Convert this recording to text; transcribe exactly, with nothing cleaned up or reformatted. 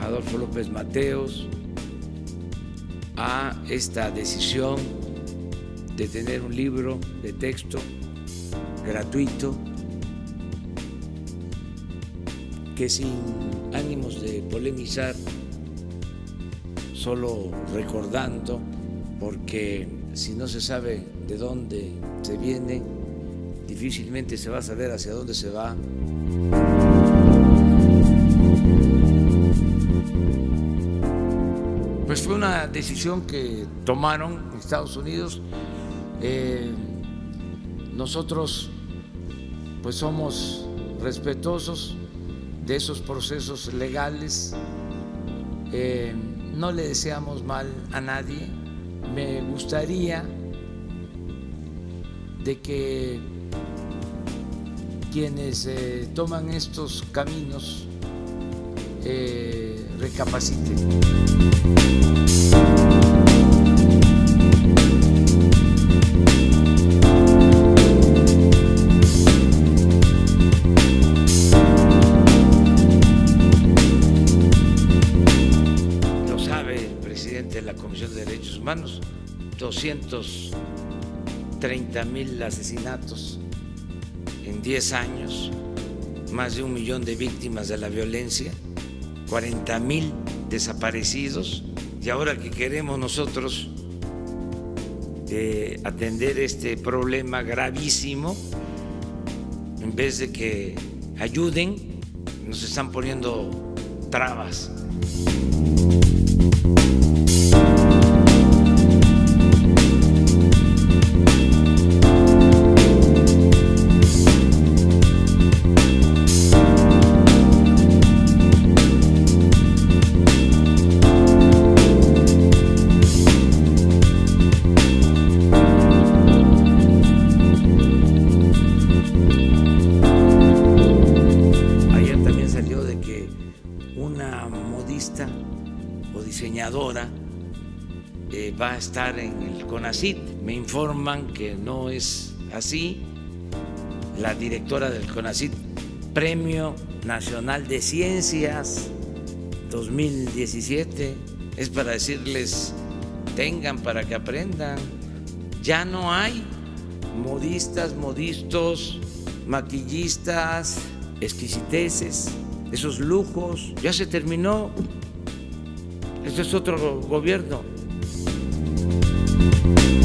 Adolfo López Mateos a esta decisión de tener un libro de texto gratuito que, sin ánimos de polemizar, solo recordando, porque si no se sabe de dónde se viene, difícilmente se va a saber hacia dónde se va. Pues fue una decisión que tomaron en Estados Unidos. Eh, nosotros pues somos respetuosos de esos procesos legales. Eh, no le deseamos mal a nadie. Me gustaría de que quienes eh, toman estos caminos eh, recapaciten. Lo sabe el presidente de la Comisión de Derechos Humanos, doscientos treinta mil asesinatos en diez años, más de un millón de víctimas de la violencia, cuarenta mil desaparecidos, y ahora que queremos nosotros eh, atender este problema gravísimo, en vez de que ayuden, nos están poniendo trabas. O diseñadora eh, va a estar en el CONACYT. Me informan que no es así. La directora del CONACYT, Premio Nacional de Ciencias dos mil diecisiete, es para decirles: tengan para que aprendan. Ya no hay modistas, modistos, maquillistas, exquisiteces, esos lujos. Ya se terminó. Este es otro gobierno.